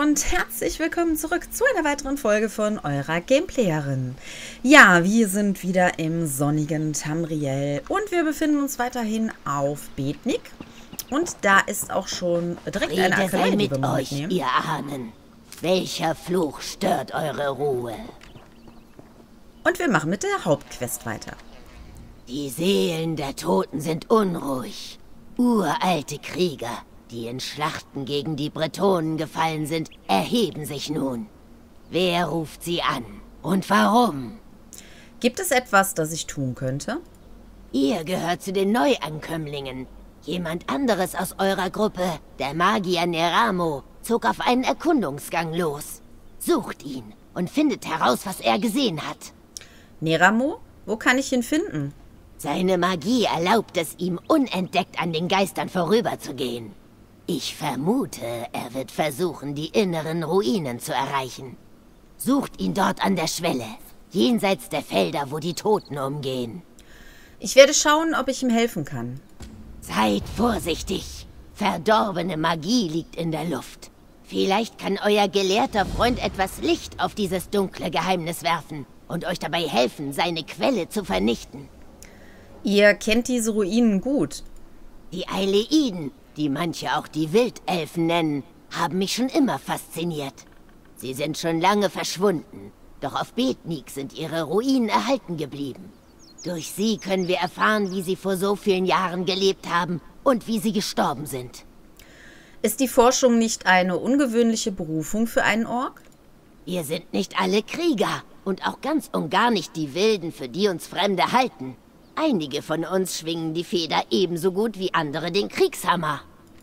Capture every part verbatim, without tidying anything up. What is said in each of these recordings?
und herzlich willkommen zurück zu einer weiteren Folge von eurer Gameplayerin. Ja, wir sind wieder im sonnigen Tamriel und wir befinden uns weiterhin auf Betnik. Und da ist auch schon direkt Friede eine Akademie, mit die wir mal euch, mitnehmen. ihr Ahnen. Welcher Fluch stört eure Ruhe? Und wir machen mit der Hauptquest weiter. Die Seelen der Toten sind unruhig. Uralte Krieger, die in Schlachten gegen die Bretonen gefallen sind, erheben sich nun. Wer ruft sie an? Und warum? Gibt es etwas, das ich tun könnte? Ihr gehört zu den Neuankömmlingen. Jemand anderes aus eurer Gruppe, der Magier Neramo, zog auf einen Erkundungsgang los. Sucht ihn und findet heraus, was er gesehen hat. Neramo? Wo kann ich ihn finden? Seine Magie erlaubt es ihm, unentdeckt an den Geistern vorüberzugehen. Ich vermute, er wird versuchen, die inneren Ruinen zu erreichen. Sucht ihn dort an der Schwelle, jenseits der Felder, wo die Toten umgehen. Ich werde schauen, ob ich ihm helfen kann. Seid vorsichtig. Verdorbene Magie liegt in der Luft. Vielleicht kann euer gelehrter Freund etwas Licht auf dieses dunkle Geheimnis werfen und euch dabei helfen, seine Quelle zu vernichten. Ihr kennt diese Ruinen gut. Die Aileiden, die manche auch die Wildelfen nennen, haben mich schon immer fasziniert. Sie sind schon lange verschwunden, doch auf Betnik sind ihre Ruinen erhalten geblieben. Durch sie können wir erfahren, wie sie vor so vielen Jahren gelebt haben und wie sie gestorben sind. Ist die Forschung nicht eine ungewöhnliche Berufung für einen Ork? Wir sind nicht alle Krieger und auch ganz und gar nicht die Wilden, für die uns Fremde halten. Einige von uns schwingen die Feder ebenso gut wie andere den Kriegshammer.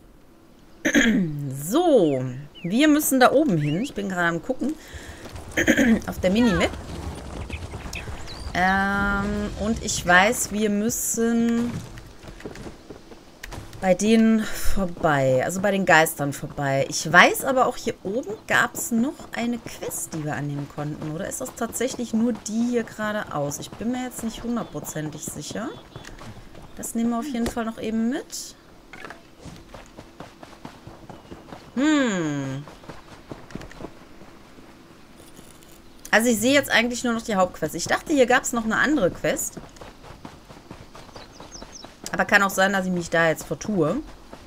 So, wir müssen da oben hin. Ich bin gerade am Gucken. Auf der Minimap. Ähm, und ich weiß, wir müssen bei denen vorbei. Also bei den Geistern vorbei. Ich weiß aber auch, hier oben gab es noch eine Quest, die wir annehmen konnten. Oder ist das tatsächlich nur die hier geradeaus? Ich bin mir jetzt nicht hundertprozentig sicher. Das nehmen wir auf jeden Fall noch eben mit. Hm. Also ich sehe jetzt eigentlich nur noch die Hauptquest. Ich dachte, hier gab es noch eine andere Quest. Aber kann auch sein, dass ich mich da jetzt vertue.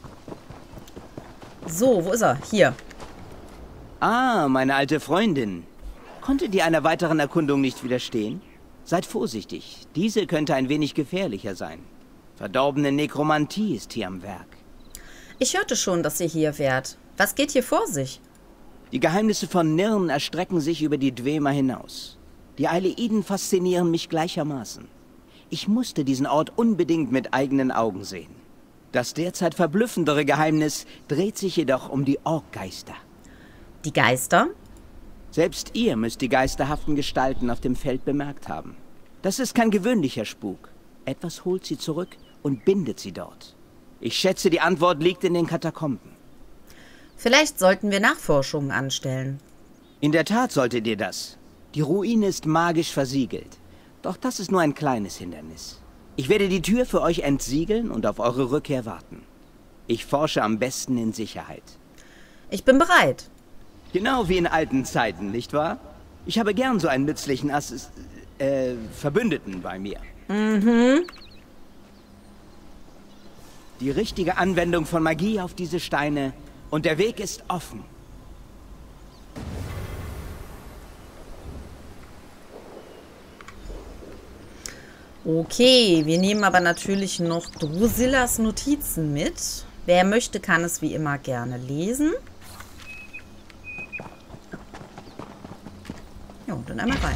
So, wo ist er? Hier. Ah, meine alte Freundin. Konnte dir einer weiteren Erkundung nicht widerstehen? Seid vorsichtig. Diese könnte ein wenig gefährlicher sein. Verdorbene Nekromantie ist hier am Werk. Ich hörte schon, dass ihr hier wärt. Was geht hier vor sich? Die Geheimnisse von Nirn erstrecken sich über die Dwemer hinaus. Die Aileiden faszinieren mich gleichermaßen. Ich musste diesen Ort unbedingt mit eigenen Augen sehen. Das derzeit verblüffendere Geheimnis dreht sich jedoch um die Orkgeister. Die Geister? Selbst ihr müsst die geisterhaften Gestalten auf dem Feld bemerkt haben. Das ist kein gewöhnlicher Spuk. Etwas holt sie zurück und bindet sie dort. Ich schätze, die Antwort liegt in den Katakomben. Vielleicht sollten wir Nachforschungen anstellen. In der Tat solltet ihr das. Die Ruine ist magisch versiegelt. Doch das ist nur ein kleines Hindernis. Ich werde die Tür für euch entsiegeln und auf eure Rückkehr warten. Ich forsche am besten in Sicherheit. Ich bin bereit. Genau wie in alten Zeiten, nicht wahr? Ich habe gern so einen nützlichen Assis... äh, Verbündeten bei mir. Mhm. Die richtige Anwendung von Magie auf diese Steine und der Weg ist offen. Okay, wir nehmen aber natürlich noch Drusillas Notizen mit. Wer möchte, kann es wie immer gerne lesen. Ja, und dann einmal rein.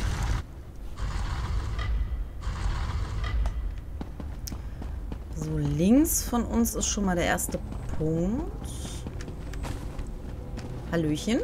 So, links von uns ist schon mal der erste Punkt. Hallöchen.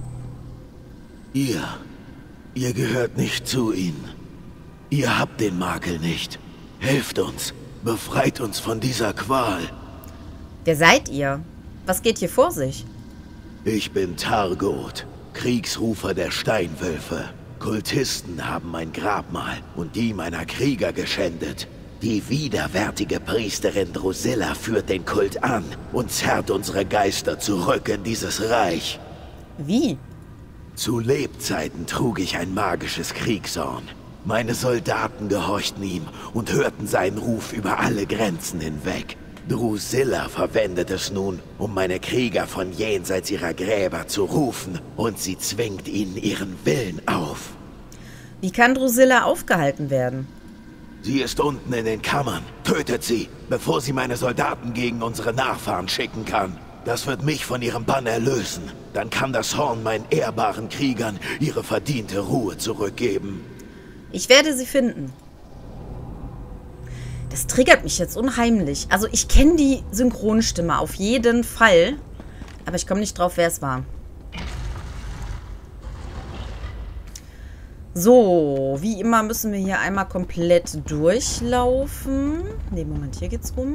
Ihr, ihr gehört nicht zu ihnen. Ihr habt den Makel nicht. Helft uns. Befreit uns von dieser Qual. Wer seid ihr? Was geht hier vor sich? Ich bin Targot, Kriegsrufer der Steinwölfe. Kultisten haben mein Grabmal und die meiner Krieger geschändet. Die widerwärtige Priesterin Drusilla führt den Kult an und zerrt unsere Geister zurück in dieses Reich. Wie? Zu Lebzeiten trug ich ein magisches Kriegshorn. Meine Soldaten gehorchten ihm und hörten seinen Ruf über alle Grenzen hinweg. Drusilla verwendet es nun, um meine Krieger von jenseits ihrer Gräber zu rufen, und sie zwingt ihnen ihren Willen auf. Wie kann Drusilla aufgehalten werden? Sie ist unten in den Kammern. Tötet sie, bevor sie meine Soldaten gegen unsere Nachfahren schicken kann. Das wird mich von ihrem Bann erlösen. Dann kann das Horn meinen ehrbaren Kriegern ihre verdiente Ruhe zurückgeben. Ich werde sie finden. Das triggert mich jetzt unheimlich. Also ich kenne die Synchronstimme auf jeden Fall. Aber ich komme nicht drauf, wer es war. So, wie immer müssen wir hier einmal komplett durchlaufen. Ne, Moment, hier geht's rum.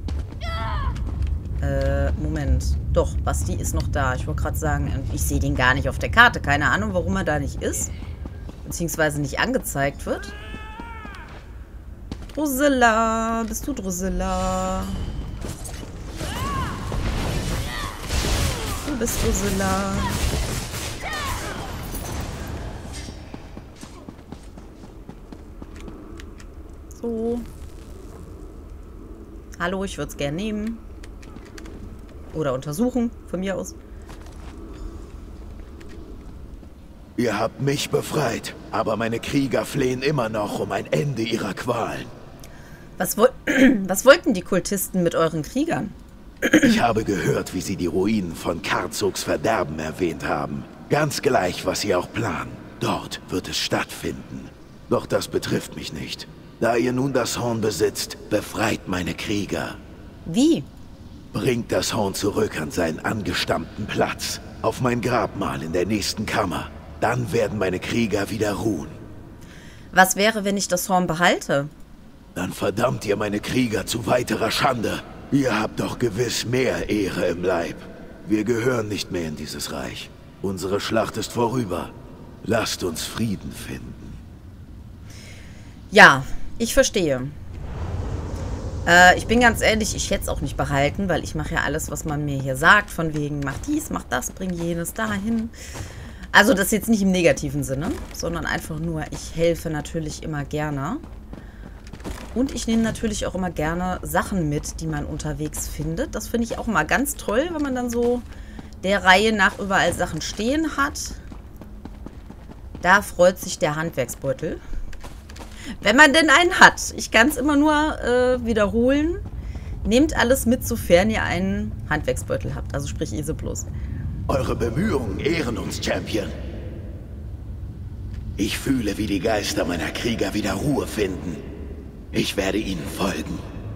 Äh, Moment. Doch, Basti ist noch da. Ich wollte gerade sagen, ich sehe den gar nicht auf der Karte. Keine Ahnung, warum er da nicht ist. Beziehungsweise nicht angezeigt wird. Drusilla, bist du Drusilla? Du bist Drusilla. So. Hallo, ich würde es gerne nehmen. Oder untersuchen, von mir aus. Ihr habt mich befreit, aber meine Krieger flehen immer noch um ein Ende ihrer Qualen. Was, wo Was wollten die Kultisten mit euren Kriegern? Ich habe gehört, wie sie die Ruinen von Karzogs Verderben erwähnt haben. Ganz gleich, was sie auch planen. Dort wird es stattfinden. Doch das betrifft mich nicht. Da ihr nun das Horn besitzt, befreit meine Krieger. Wie? Bringt das Horn zurück an seinen angestammten Platz, auf mein Grabmal in der nächsten Kammer. Dann werden meine Krieger wieder ruhen. Was wäre, wenn ich das Horn behalte? Dann verdammt ihr meine Krieger zu weiterer Schande. Ihr habt doch gewiss mehr Ehre im Leib. Wir gehören nicht mehr in dieses Reich. Unsere Schlacht ist vorüber. Lasst uns Frieden finden. Ja, ich verstehe. Äh, ich bin ganz ehrlich, ich hätte es auch nicht behalten, weil ich mache ja alles, was man mir hier sagt. Von wegen, mach dies, mach das, bring jenes dahin. Also das jetzt nicht im negativen Sinne, sondern einfach nur, ich helfe natürlich immer gerne. Und ich nehme natürlich auch immer gerne Sachen mit, die man unterwegs findet. Das finde ich auch immer ganz toll, wenn man dann so der Reihe nach überall Sachen stehen hat. Da freut sich der Handwerksbeutel. Wenn man denn einen hat. Ich kann es immer nur äh, wiederholen. Nehmt alles mit, sofern ihr einen Handwerksbeutel habt. Also sprich Ese Plus. Eure Bemühungen ehren uns, Champion. Ich fühle, wie die Geister meiner Krieger wieder Ruhe finden. Ich werde ihnen folgen.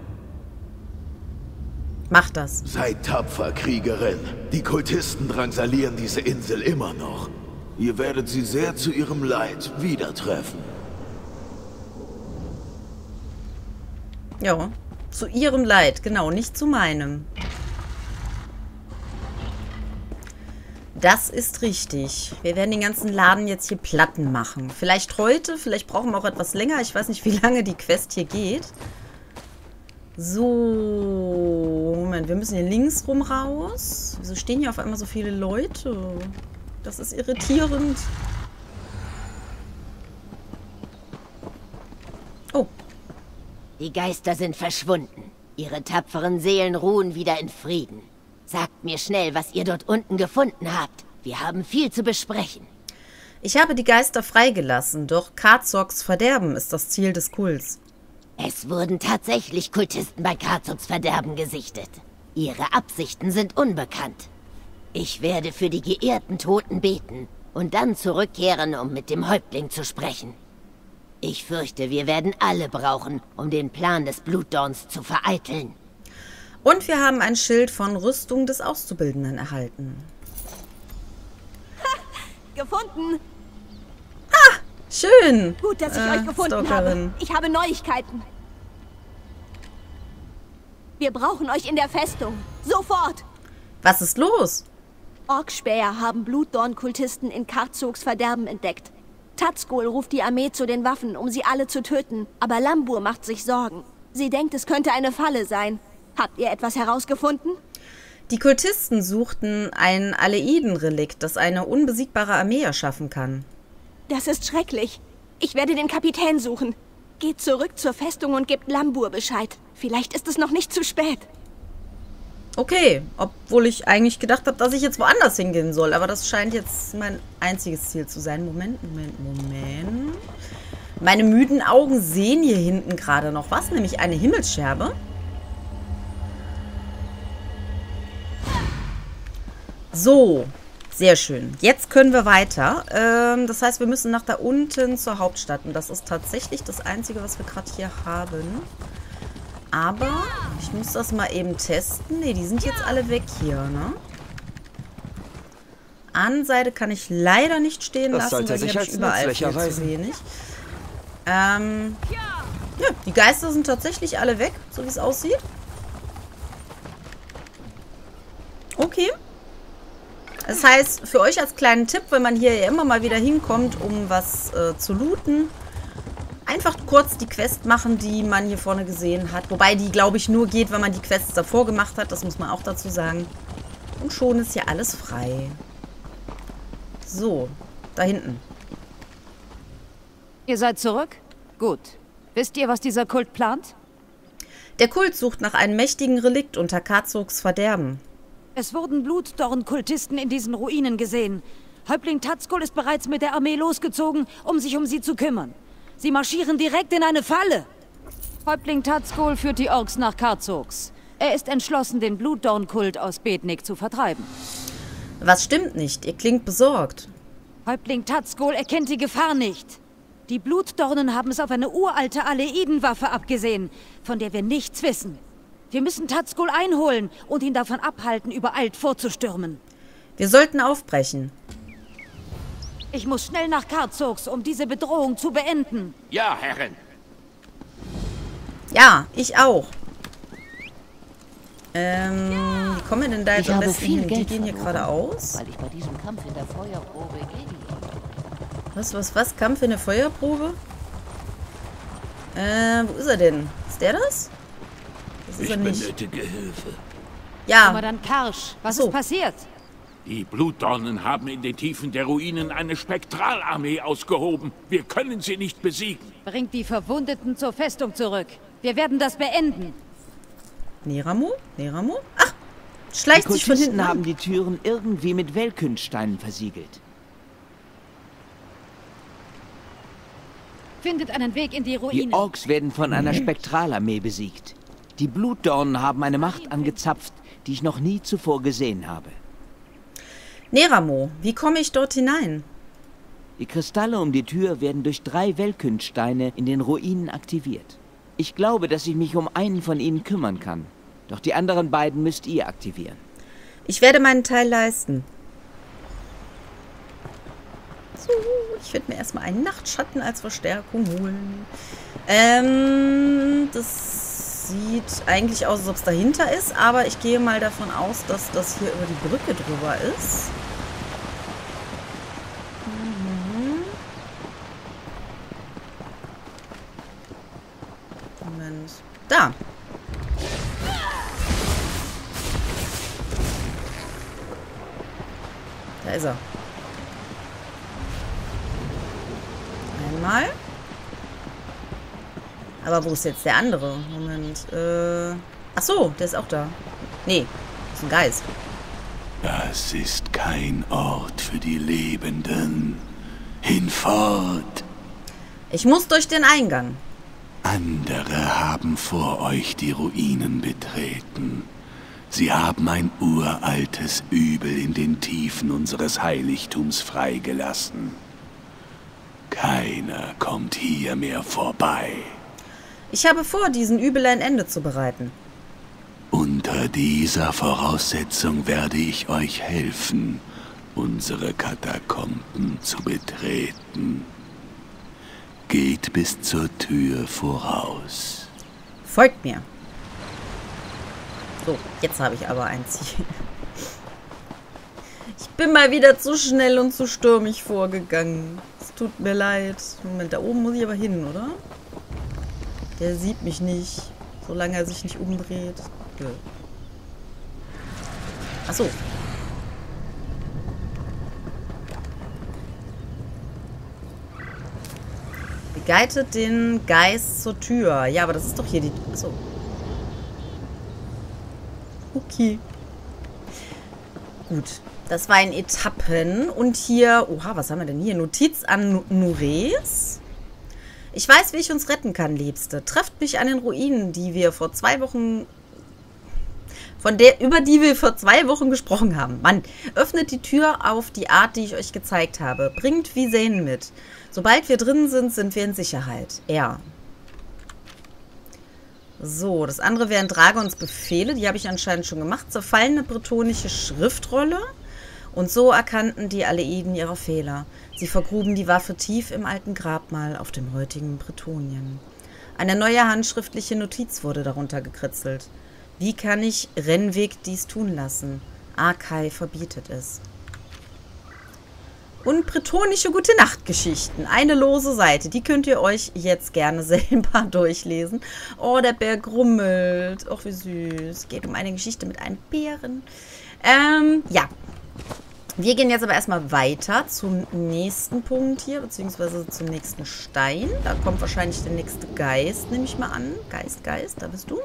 Macht das. Seid tapfer, Kriegerin. Die Kultisten drangsalieren diese Insel immer noch. Ihr werdet sie sehr zu ihrem Leid wieder treffen. Ja, zu ihrem Leid, genau, nicht zu meinem. Das ist richtig. Wir werden den ganzen Laden jetzt hier platten machen. Vielleicht heute, vielleicht brauchen wir auch etwas länger. Ich weiß nicht, wie lange die Quest hier geht. So, Moment, wir müssen hier links rum raus. Wieso stehen hier auf einmal so viele Leute? Das ist irritierend. Oh. Die Geister sind verschwunden. Ihre tapferen Seelen ruhen wieder in Frieden. Sagt mir schnell, was ihr dort unten gefunden habt. Wir haben viel zu besprechen. Ich habe die Geister freigelassen, doch Karzogs Verderben ist das Ziel des Kults. Es wurden tatsächlich Kultisten bei Karzogs Verderben gesichtet. Ihre Absichten sind unbekannt. Ich werde für die geehrten Toten beten und dann zurückkehren, um mit dem Häuptling zu sprechen. Ich fürchte, wir werden alle brauchen, um den Plan des Blutdorns zu vereiteln. Und wir haben ein Schild von Rüstung des Auszubildenden erhalten. Ha! Gefunden! Ha! Schön! Gut, dass ich äh, euch gefunden Stalkerin. habe. Ich habe Neuigkeiten. Wir brauchen euch in der Festung. Sofort! Was ist los? Orkspäher haben Blutdorn-Kultisten in Karzogs Verderben entdeckt. Tazgul ruft die Armee zu den Waffen, um sie alle zu töten. Aber Lambur macht sich Sorgen. Sie denkt, es könnte eine Falle sein. Habt ihr etwas herausgefunden? Die Kultisten suchten ein Aleiden-Relikt, das eine unbesiegbare Armee erschaffen kann. Das ist schrecklich. Ich werde den Kapitän suchen. Geht zurück zur Festung und gebt Lambur Bescheid. Vielleicht ist es noch nicht zu spät. Okay, obwohl ich eigentlich gedacht habe, dass ich jetzt woanders hingehen soll. Aber das scheint jetzt mein einziges Ziel zu sein. Moment, Moment, Moment. Meine müden Augen sehen hier hinten gerade noch was, nämlich eine Himmelsscherbe. So, sehr schön. Jetzt können wir weiter. Ähm, das heißt, wir müssen nach da unten zur Hauptstadt. Und das ist tatsächlich das Einzige, was wir gerade hier haben. Aber ich muss das mal eben testen. Ne, die sind jetzt alle weg hier, ne? Anseite kann ich leider nicht stehen Das lassen, weil die habe ich überall viel zu wenig. Ähm, ja, die Geister sind tatsächlich alle weg, so wie es aussieht. Okay. Das heißt, für euch als kleinen Tipp, wenn man hier ja immer mal wieder hinkommt, um was äh, zu looten, einfach kurz die Quest machen, die man hier vorne gesehen hat. Wobei die, glaube ich, nur geht, wenn man die Quests davor gemacht hat. Das muss man auch dazu sagen. Und schon ist hier alles frei. So, da hinten. Ihr seid zurück? Gut. Wisst ihr, was dieser Kult plant? Der Kult sucht nach einem mächtigen Relikt unter Karzogs Verderben. Es wurden Blutdorn-Kultisten in diesen Ruinen gesehen. Häuptling Tazgol ist bereits mit der Armee losgezogen, um sich um sie zu kümmern. Sie marschieren direkt in eine Falle. Häuptling Tazgol führt die Orks nach Karzogs. Er ist entschlossen, den Blutdorn-Kult aus Bednik zu vertreiben. Was stimmt nicht? Ihr klingt besorgt. Häuptling Tazgol erkennt die Gefahr nicht. Die Blutdornen haben es auf eine uralte Aleiden-Waffe abgesehen, von der wir nichts wissen. Wir müssen Tazgol einholen und ihn davon abhalten, übereilt vorzustürmen. Wir sollten aufbrechen. Ich muss schnell nach Karzogs, um diese Bedrohung zu beenden. Ja, Herrin. Ja, ich auch. Ähm, wie kommen wir denn da jetzt Ich am habe besten viel hin? Die Geld gehen hier verloren, geradeaus. weil ich bei diesem Kampf in der Feuerprobe gegen... Was, was, was? Kampf in der Feuerprobe? Äh, wo ist er denn? Ist der das? Das ist Ich er nicht. benötige Hilfe. Ja, Kommandant Karsch, was So. ist passiert? Die Blutdornen haben in den Tiefen der Ruinen eine Spektralarmee ausgehoben. Wir können sie nicht besiegen. Bringt die Verwundeten zur Festung zurück. Wir werden das beenden. Neramo? Neramo? Ach, Die schleicht sich von hinten Kultisten haben an. die Türen irgendwie mit Wellkünststeinen versiegelt. Findet einen Weg in die Die Ruinen. Orks werden von einer Spektralarmee besiegt. Die Blutdornen haben eine Macht angezapft, die ich noch nie zuvor gesehen habe. Neramo, wie komme ich dort hinein? Die Kristalle um die Tür werden durch drei Wellkünststeine in den Ruinen aktiviert. Ich glaube, dass ich mich um einen von ihnen kümmern kann. Doch die anderen beiden müsst ihr aktivieren. Ich werde meinen Teil leisten. So, ich werde mir erstmal einen Nachtschatten als Verstärkung holen. Ähm, das sieht eigentlich aus, als ob es dahinter ist, aber ich gehe mal davon aus, dass das hier über die Brücke drüber ist. Mhm. Moment. Da. Da ist er. Einmal. Aber wo ist jetzt der andere? Moment. Äh. Ach so, der ist auch da. Nee, das ist ein Geist. Das ist kein Ort für die Lebenden. Hinfort! Ich muss durch den Eingang. Andere haben vor euch die Ruinen betreten. Sie haben ein uraltes Übel in den Tiefen unseres Heiligtums freigelassen. Keiner kommt hier mehr vorbei. Ich habe vor, diesen Übel ein Ende zu bereiten. Unter dieser Voraussetzung werde ich euch helfen, unsere Katakomben zu betreten. Geht bis zur Tür voraus. Folgt mir. So, jetzt habe ich aber ein Ziel. Ich bin mal wieder zu schnell und zu stürmisch vorgegangen. Es tut mir leid. Moment, da oben muss ich aber hin, oder? Der sieht mich nicht, solange er sich nicht umdreht. Nö. Achso. Begleitet den Geist zur Tür. Ja, aber das ist doch hier die... Achso. Okay. Gut. Das war in Etappen. Und hier... Oha, was haben wir denn hier? Notiz an Nurez. Ich weiß, wie ich uns retten kann, Liebste. Trefft mich an den Ruinen, die wir vor zwei Wochen... Von der, über die wir vor zwei Wochen gesprochen haben. Mann, öffnet die Tür auf die Art, die ich euch gezeigt habe. Bringt Visaine mit. Sobald wir drin sind, sind wir in Sicherheit. Ja. So, das andere wären Dragons Befehle. Die habe ich anscheinend schon gemacht. Zerfallene bretonische Schriftrolle. Und so erkannten die Aleiden ihre Fehler. Sie vergruben die Waffe tief im alten Grabmal auf dem heutigen Bretonien. Eine neue handschriftliche Notiz wurde darunter gekritzelt. Wie kann ich Renweg dies tun lassen? Arkai verbietet es. Und bretonische Gute-Nacht-Geschichten. Eine lose Seite. Die könnt ihr euch jetzt gerne selber durchlesen. Oh, der Bär grummelt. Och, wie süß. Geht um eine Geschichte mit einem Bären. Ähm, ja. Wir gehen jetzt aber erstmal weiter zum nächsten Punkt hier, beziehungsweise zum nächsten Stein. Da kommt wahrscheinlich der nächste Geist, nehme ich mal an. Geist, Geist, da bist du.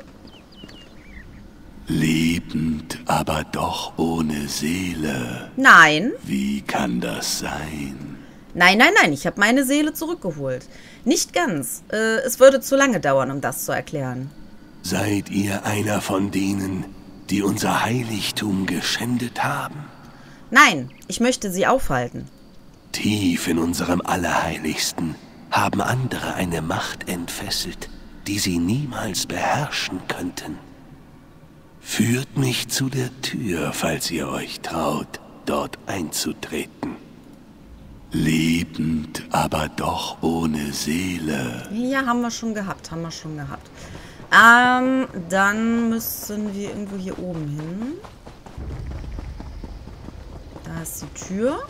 Lebend, aber doch ohne Seele. Nein. Wie kann das sein? Nein, nein, nein, ich habe meine Seele zurückgeholt. Nicht ganz. Äh, es würde zu lange dauern, um das zu erklären. Seid ihr einer von denen, die unser Heiligtum geschändet haben? Nein, ich möchte sie aufhalten. Tief in unserem Allerheiligsten haben andere eine Macht entfesselt, die sie niemals beherrschen könnten. Führt mich zu der Tür, falls ihr euch traut, dort einzutreten. Lebend, aber doch ohne Seele. Ja, haben wir schon gehabt, haben wir schon gehabt. Ähm, dann müssen wir irgendwo hier oben hin. Da ist die Tür.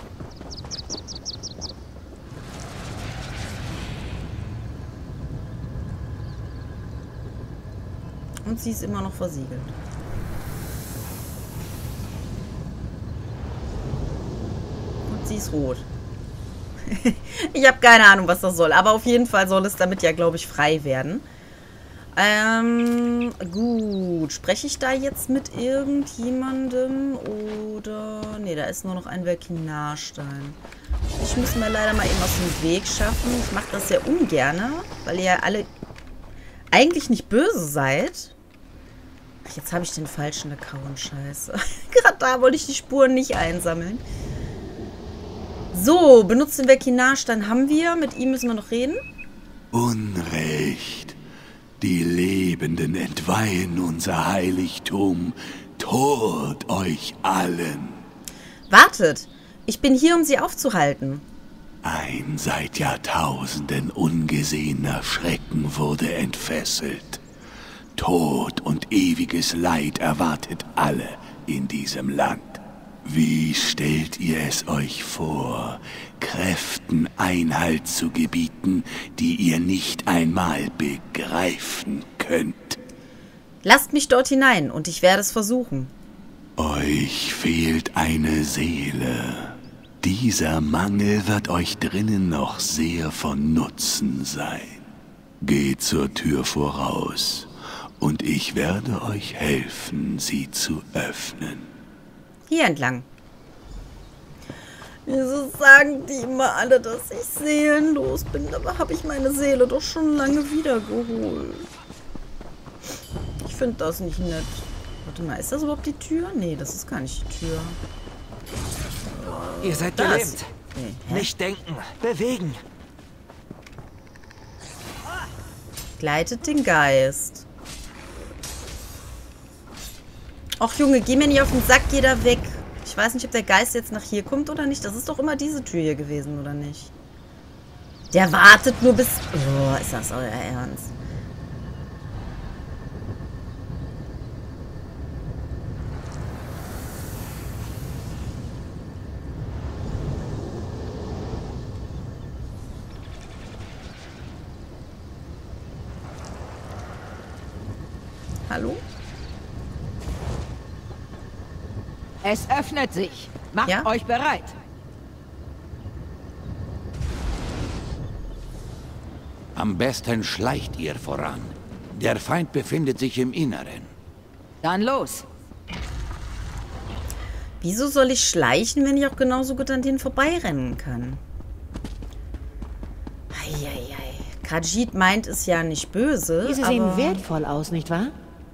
Und sie ist immer noch versiegelt. Sie ist rot. Ich habe keine Ahnung, was das soll. Aber auf jeden Fall soll es damit ja, glaube ich, frei werden. Ähm, gut. Spreche ich da jetzt mit irgendjemandem? Oder... Ne, da ist nur noch ein Verkinarstein. Ich muss mir leider mal eben aus dem Weg schaffen. Ich mache das sehr ungern, weil ihr ja alle eigentlich nicht böse seid. Ach, jetzt habe ich den falschen Account. Scheiße. Gerade da wollte ich die Spuren nicht einsammeln. So, benutzen wir Kinarstein haben wir. Mit ihm müssen wir noch reden. Unrecht. Die Lebenden entweihen unser Heiligtum. Tod euch allen. Wartet. Ich bin hier, um sie aufzuhalten. Ein seit Jahrtausenden ungesehener Schrecken wurde entfesselt. Tod und ewiges Leid erwartet alle in diesem Land. Wie stellt ihr es euch vor, Kräften Einhalt zu gebieten, die ihr nicht einmal begreifen könnt? Lasst mich dort hinein und ich werde es versuchen. Euch fehlt eine Seele. Dieser Mangel wird euch drinnen noch sehr von Nutzen sein. Geht zur Tür voraus und ich werde euch helfen, sie zu öffnen. Hier entlang. Wieso sagen die immer alle, dass ich seelenlos bin? Dabei habe ich meine Seele doch schon lange wiedergeholt. Ich finde das nicht nett. Warte mal, ist das überhaupt die Tür? Nee, das ist gar nicht die Tür. Ihr seid das. gelähmt. Nee, Nicht denken, bewegen. Gleitet den Geist. Och Junge, geh mir nicht auf den Sack, geh da weg. Ich weiß nicht, ob der Geist jetzt nach hier kommt oder nicht. Das ist doch immer diese Tür hier gewesen, oder nicht? Der wartet nur bis... Oh, ist das euer Ernst? Hallo? Es öffnet sich. Macht Ja? euch bereit. Am besten schleicht ihr voran. Der Feind befindet sich im Inneren. Dann los. Wieso soll ich schleichen, wenn ich auch genauso gut an denen vorbeirennen kann? Eieiei. Khajiit meint es ja nicht böse, Diese aber... sehen wertvoll aus, nicht wahr?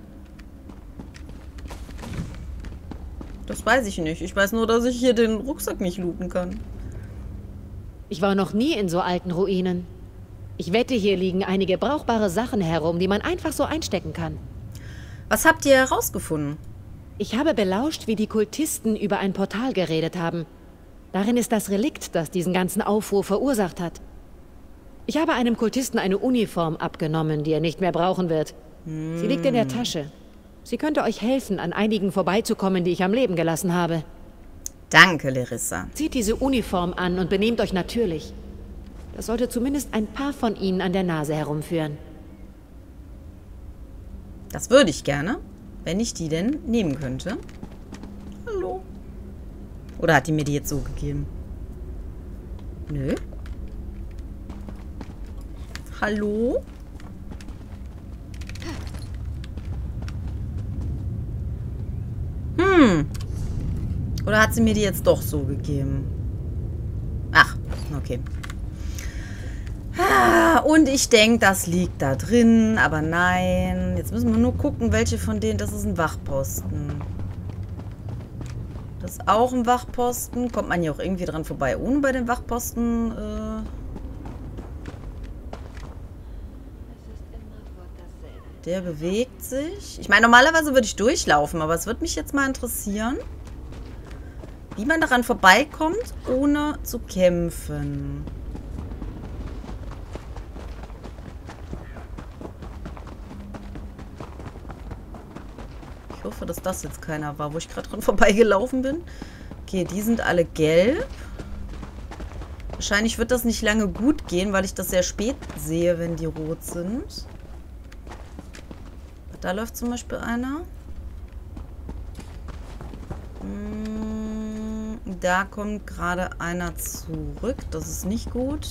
Das weiß ich nicht. Ich weiß nur, dass ich hier den Rucksack nicht looten kann. Ich war noch nie in so alten Ruinen. Ich wette, hier liegen einige brauchbare Sachen herum, die man einfach so einstecken kann. Was habt ihr herausgefunden? Ich habe belauscht, wie die Kultisten über ein Portal geredet haben. Darin ist das Relikt, das diesen ganzen Aufruhr verursacht hat. Ich habe einem Kultisten eine Uniform abgenommen, die er nicht mehr brauchen wird. Hm. Sie liegt in der Tasche. Sie könnte euch helfen, an einigen vorbeizukommen, die ich am Leben gelassen habe. Danke, Larissa. Zieht diese Uniform an und benehmt euch natürlich. Das sollte zumindest ein paar von ihnen an der Nase herumführen. Das würde ich gerne, wenn ich die denn nehmen könnte. Hallo? Oder hat die mir die jetzt so gegeben? Nö. Hallo? Hm. Oder hat sie mir die jetzt doch so gegeben? Ach, okay. Ah, und ich denke, das liegt da drin, aber nein. Jetzt müssen wir nur gucken, welche von denen... Das ist ein Wachposten. Das ist auch ein Wachposten. Kommt man hier auch irgendwie dran vorbei, ohne bei den Wachposten... Äh Der bewegt sich. Ich meine, normalerweise würde ich durchlaufen, aber es würde mich jetzt mal interessieren, wie man daran vorbeikommt, ohne zu kämpfen. Ich hoffe, dass das jetzt keiner war, wo ich gerade dran vorbeigelaufen bin. Okay, die sind alle gelb. Wahrscheinlich wird das nicht lange gut gehen, weil ich das sehr spät sehe, wenn die rot sind. Da läuft zum Beispiel einer. Da kommt gerade einer zurück. Das ist nicht gut.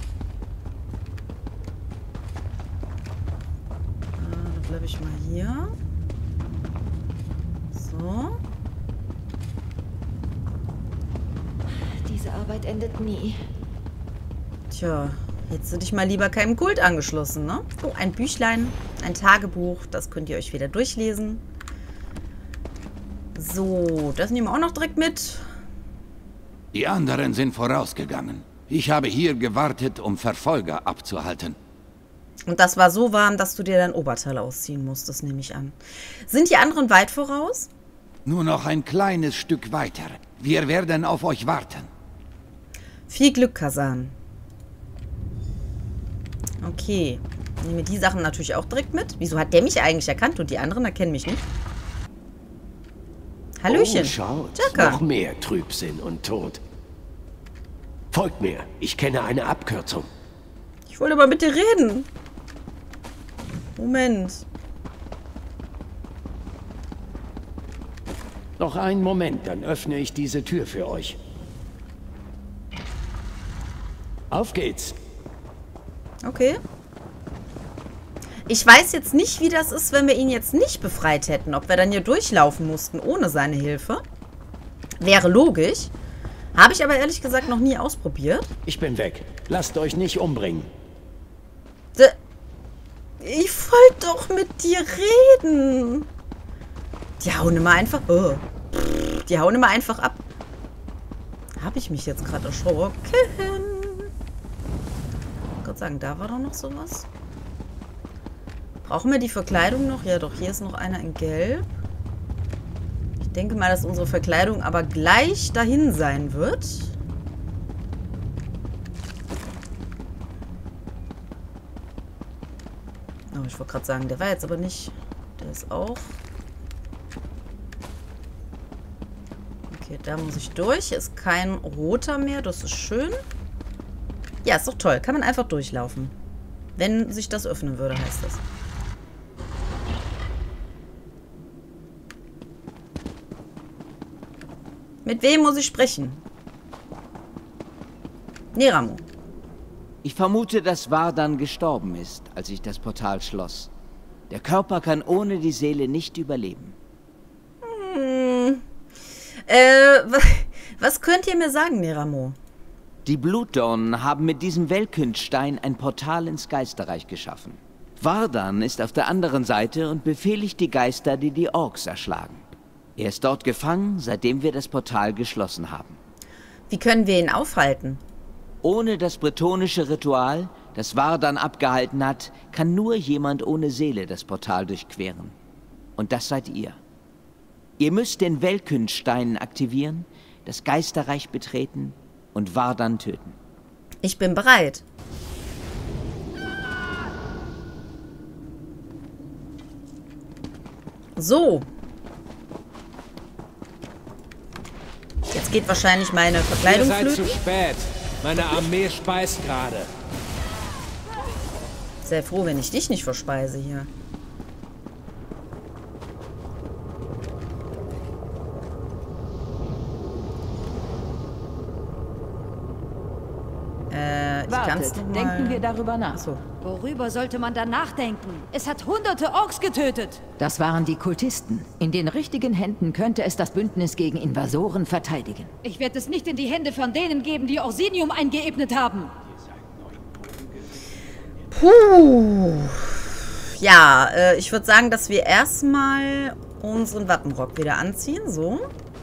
Da bleibe ich mal hier. So. Diese Arbeit endet nie. Tja, jetzt hätte ich mal lieber keinem Kult angeschlossen, ne? Oh, ein Büchlein, ein Tagebuch, das könnt ihr euch wieder durchlesen. So, das nehmen wir auch noch direkt mit. Die anderen sind vorausgegangen. Ich habe hier gewartet, um Verfolger abzuhalten. Und das war so warm, dass du dir dein Oberteil ausziehen musstest, nehme ich an. Sind die anderen weit voraus? Nur noch ein kleines Stück weiter. Wir werden auf euch warten. Viel Glück, Kazan. Okay. Ich nehme die Sachen natürlich auch direkt mit. Wieso hat der mich eigentlich erkannt und die anderen erkennen mich nicht? Hallöchen. Oh, schaut. Jaka. Noch mehr Trübsinn und Tod. Folgt mir. Ich kenne eine Abkürzung. Ich wollte aber mit dir reden. Moment. Noch einen Moment, dann öffne ich diese Tür für euch. Auf geht's. Okay. Ich weiß jetzt nicht, wie das ist, wenn wir ihn jetzt nicht befreit hätten. Ob wir dann hier durchlaufen mussten ohne seine Hilfe. Wäre logisch. Habe ich aber ehrlich gesagt noch nie ausprobiert. Ich bin weg. Lasst euch nicht umbringen. Ich wollte doch mit dir reden. Die hauen immer einfach... Oh. Die hauen immer einfach ab. Habe ich mich jetzt gerade erschrocken? Ich wollte sagen, da war doch noch sowas. Brauchen wir die Verkleidung noch? Ja doch, hier ist noch einer in Gelb. Ich denke mal, dass unsere Verkleidung aber gleich dahin sein wird. Oh, ich wollte gerade sagen, der war jetzt aber nicht. Der ist auch. Okay, da muss ich durch. Hier ist kein roter mehr. Das ist schön. Ja, ist doch toll. Kann man einfach durchlaufen. Wenn sich das öffnen würde, heißt das. Mit wem muss ich sprechen? Neramo. Ich vermute, dass Vardan gestorben ist, als ich das Portal schloss. Der Körper kann ohne die Seele nicht überleben. Hm. Äh, was könnt ihr mir sagen, Neramo? Die Blutdornen haben mit diesem Weltkündstein ein Portal ins Geisterreich geschaffen. Vardan ist auf der anderen Seite und befehligt die Geister, die die Orks erschlagen. Er ist dort gefangen, seitdem wir das Portal geschlossen haben. Wie können wir ihn aufhalten? Ohne das bretonische Ritual, das Vardan abgehalten hat, kann nur jemand ohne Seele das Portal durchqueren. Und das seid ihr. Ihr müsst den Weltkündstein aktivieren, das Geisterreich betreten und Vardan töten. Ich bin bereit. So. Jetzt geht wahrscheinlich meine Verkleidung flöten. Ihr seid zu spät. Meine Armee speist gerade. Sehr froh, wenn ich dich nicht verspeise hier. Äh, ich kann's noch mal... denken wir darüber nach. Achso. Worüber sollte man dann nachdenken? Es hat hunderte Orks getötet. Das waren die Kultisten. In den richtigen Händen könnte es das Bündnis gegen Invasoren verteidigen. Ich werde es nicht in die Hände von denen geben, die Orsinium eingeebnet haben. Puh. Ja, äh, ich würde sagen, dass wir erstmal unseren Wappenrock wieder anziehen. So.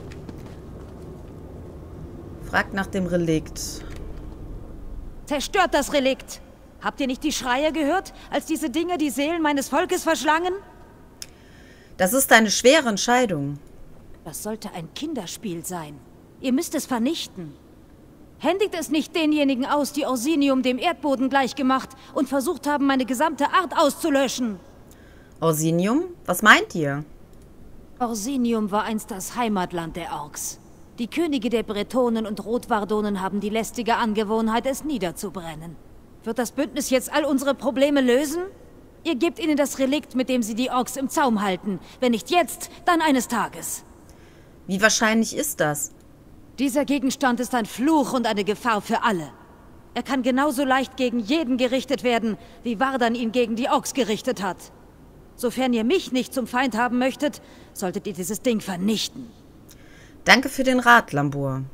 Fragt nach dem Relikt. Zerstört das Relikt! Habt ihr nicht die Schreie gehört, als diese Dinge die Seelen meines Volkes verschlangen? Das ist eine schwere Entscheidung. Das sollte ein Kinderspiel sein. Ihr müsst es vernichten. Händigt es nicht denjenigen aus, die Orsinium dem Erdboden gleichgemacht und versucht haben, meine gesamte Art auszulöschen. Orsinium? Was meint ihr? Orsinium war einst das Heimatland der Orks. Die Könige der Bretonen und Rotwardonen haben die lästige Angewohnheit, es niederzubrennen. Wird das Bündnis jetzt all unsere Probleme lösen? Ihr gebt ihnen das Relikt, mit dem sie die Orks im Zaum halten. Wenn nicht jetzt, dann eines Tages. Wie wahrscheinlich ist das? Dieser Gegenstand ist ein Fluch und eine Gefahr für alle. Er kann genauso leicht gegen jeden gerichtet werden, wie Vardan ihn gegen die Orks gerichtet hat. Sofern ihr mich nicht zum Feind haben möchtet, solltet ihr dieses Ding vernichten. Danke für den Rat, Lambur.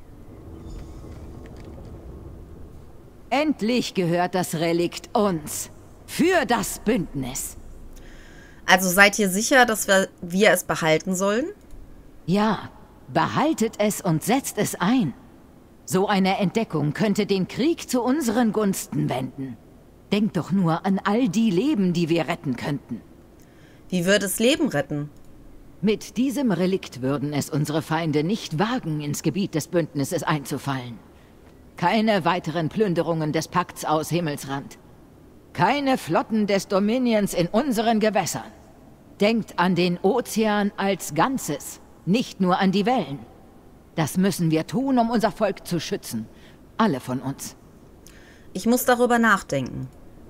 Endlich gehört das Relikt uns. Für das Bündnis. Also seid ihr sicher, dass wir, wir es behalten sollen? Ja, behaltet es und setzt es ein. So eine Entdeckung könnte den Krieg zu unseren Gunsten wenden. Denkt doch nur an all die Leben, die wir retten könnten. Wie würde es Leben retten? Mit diesem Relikt würden es unsere Feinde nicht wagen, ins Gebiet des Bündnisses einzufallen. Keine weiteren Plünderungen des Pakts aus Himmelsrand. Keine Flotten des Dominions in unseren Gewässern. Denkt an den Ozean als Ganzes, nicht nur an die Wellen. Das müssen wir tun, um unser Volk zu schützen. Alle von uns. Ich muss darüber nachdenken.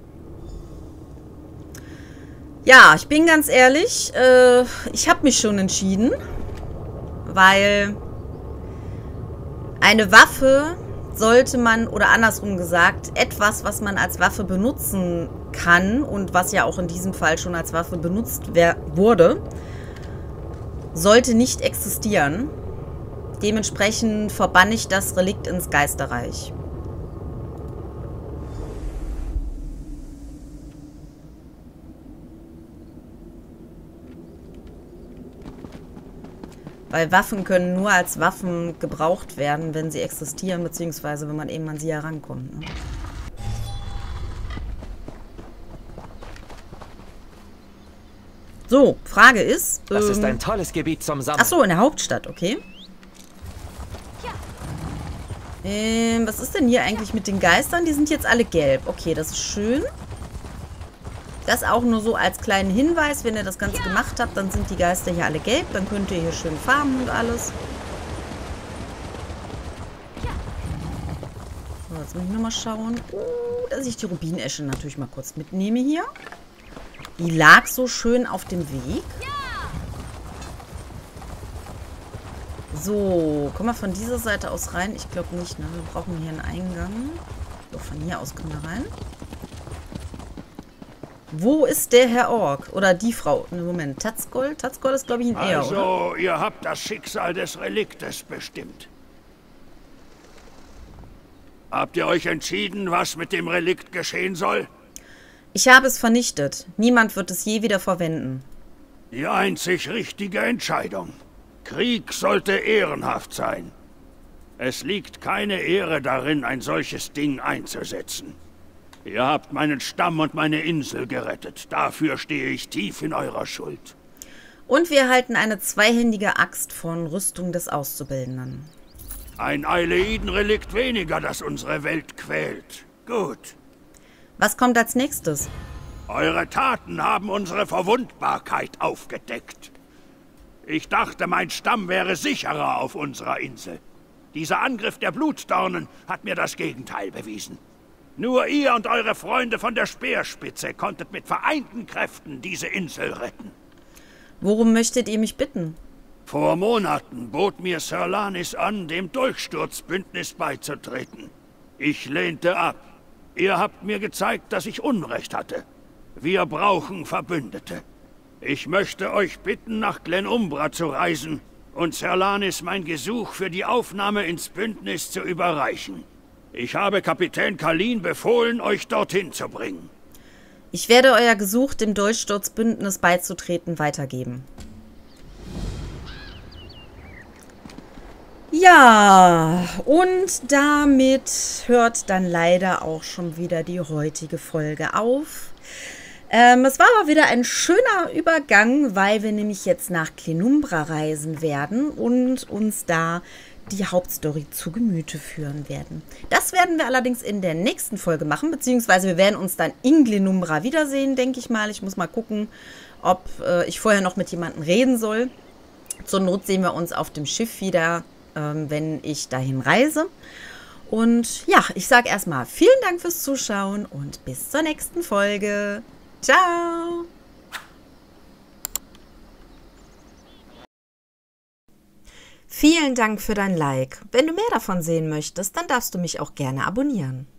Ja, ich bin ganz ehrlich, äh, ich habe mich schon entschieden, weil eine Waffe sollte man, oder andersrum gesagt, etwas, was man als Waffe benutzen kann und was ja auch in diesem Fall schon als Waffe benutzt wurde, sollte nicht existieren. Dementsprechend verbanne ich das Relikt ins Geisterreich. Weil Waffen können nur als Waffen gebraucht werden, wenn sie existieren, beziehungsweise wenn man eben an sie herankommt. Ne? So, Frage ist... Das ähm, ist ein tolles Gebiet zum Sammeln. Achso, in der Hauptstadt, okay. Ähm, was ist denn hier eigentlich mit den Geistern? Die sind jetzt alle gelb. Okay, das ist schön. Das auch nur so als kleinen Hinweis. Wenn ihr das Ganze gemacht habt, dann sind die Geister hier alle gelb. Dann könnt ihr hier schön farmen und alles. So, jetzt muss ich nochmal schauen. Uh, dass ich die Rubinesche natürlich mal kurz mitnehme hier. Die lag so schön auf dem Weg. So, kommen wir von dieser Seite aus rein? Ich glaube nicht, ne? Wir brauchen hier einen Eingang. So, von hier aus kommen wir rein. Wo ist der Herr Ork? Oder die Frau? Ne, Moment, Tatzgol? Tatzgol ist, glaube ich, ein Er, Also, oder? ihr habt das Schicksal des Reliktes bestimmt. Habt ihr euch entschieden, was mit dem Relikt geschehen soll? Ich habe es vernichtet. Niemand wird es je wieder verwenden. Die einzig richtige Entscheidung. Krieg sollte ehrenhaft sein. Es liegt keine Ehre darin, ein solches Ding einzusetzen. Ihr habt meinen Stamm und meine Insel gerettet. Dafür stehe ich tief in eurer Schuld. Und wir erhalten eine zweihändige Axt von Rüstung des Auszubildenden. Ein Aileiden-Relikt weniger, das unsere Welt quält. Gut. Was kommt als nächstes? Eure Taten haben unsere Verwundbarkeit aufgedeckt. Ich dachte, mein Stamm wäre sicherer auf unserer Insel. Dieser Angriff der Blutdornen hat mir das Gegenteil bewiesen. Nur ihr und eure Freunde von der Speerspitze konntet mit vereinten Kräften diese Insel retten. Worum möchtet ihr mich bitten? Vor Monaten bot mir Sir Lanis an, dem Dolchsturzbündnis beizutreten. Ich lehnte ab. Ihr habt mir gezeigt, dass ich Unrecht hatte. Wir brauchen Verbündete. Ich möchte euch bitten, nach Glen Umbra zu reisen und Sir Lanis mein Gesuch für die Aufnahme ins Bündnis zu überreichen. Ich habe Kapitän Kalin befohlen, euch dorthin zu bringen. Ich werde euer Gesuch, dem Dolchsturzbündnis beizutreten, weitergeben. Ja, und damit hört dann leider auch schon wieder die heutige Folge auf. Ähm, es war aber wieder ein schöner Übergang, weil wir nämlich jetzt nach Glen Umbra reisen werden und uns da die Hauptstory zu Gemüte führen werden. Das werden wir allerdings in der nächsten Folge machen, beziehungsweise wir werden uns dann in Glen Umbra wiedersehen, denke ich mal. Ich muss mal gucken, ob äh, ich vorher noch mit jemandem reden soll. Zur Not sehen wir uns auf dem Schiff wieder, ähm, wenn ich dahin reise. Und ja, ich sage erstmal vielen Dank fürs Zuschauen und bis zur nächsten Folge. Ciao! Vielen Dank für dein Like. Wenn du mehr davon sehen möchtest, dann darfst du mich auch gerne abonnieren.